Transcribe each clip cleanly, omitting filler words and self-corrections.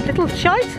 little shite.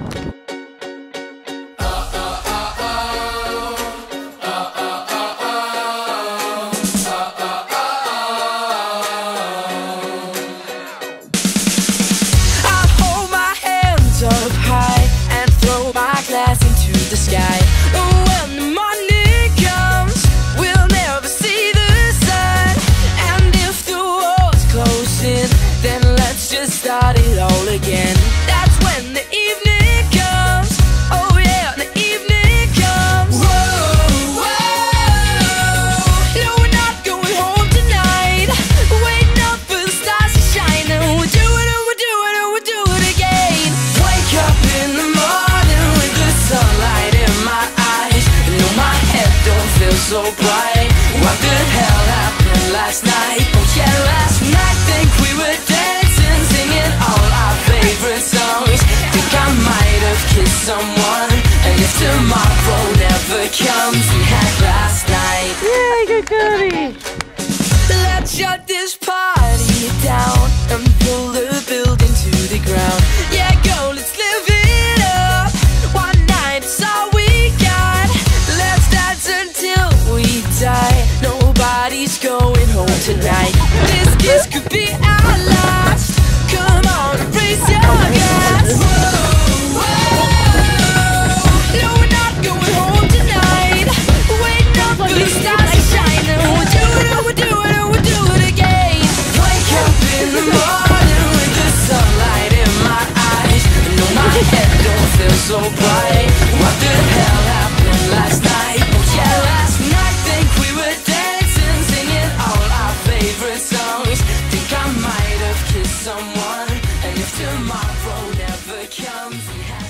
Up high and throw my glass into the sky. When the morning comes, we'll never see the sun. And if the walls close in, then let's just start it all again. That's when the evening comes. Oh yeah, the evening comes. Whoa, whoa. No, we're not going home tonight. Waiting up for the stars to shine. And we'll do it, and we'll do it, and we'll do it again. Wake up in the morning with the sunlight in my eyes. You know my head don't feel so bright. What the hell happened last night? Oh yeah, last night think we were dancing, singing all our favorite songs. Think I might have kissed someone. And if tomorrow never comes, we had last night. Yay, good girlie. Let's shut this party down and pull the building to the ground. Yeah, go, let's live it up. One night is all we got. Let's dance until we die. Nobody's going home tonight. This kiss could be our last. Come on, raise your glass. Whoa, whoa. No, we're not going home tonight. Waiting up for the stars to shine. And we'll do it, and we'll do it, and we'll do it again. Wake up in the morning with the sunlight in my eyes. I know my head don't feel so bright. What the hell happened last night? Oh yeah, last night think we were dancing, singing all our favorite songs. Think I might have kissed someone. And if tomorrow never comes, we have